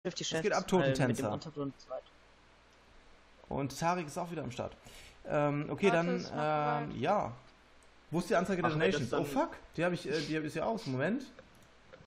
50 Es Chefs. geht ab, Mit dem Totentänzer. Untergrund 2. Und Tarek ist auch wieder am Start. Okay, Warte, ist noch dann, bereit. ja. Wo ist die Anzeige der Machen wir Donations? das Oh dann- fuck, die ist ja aus. Moment.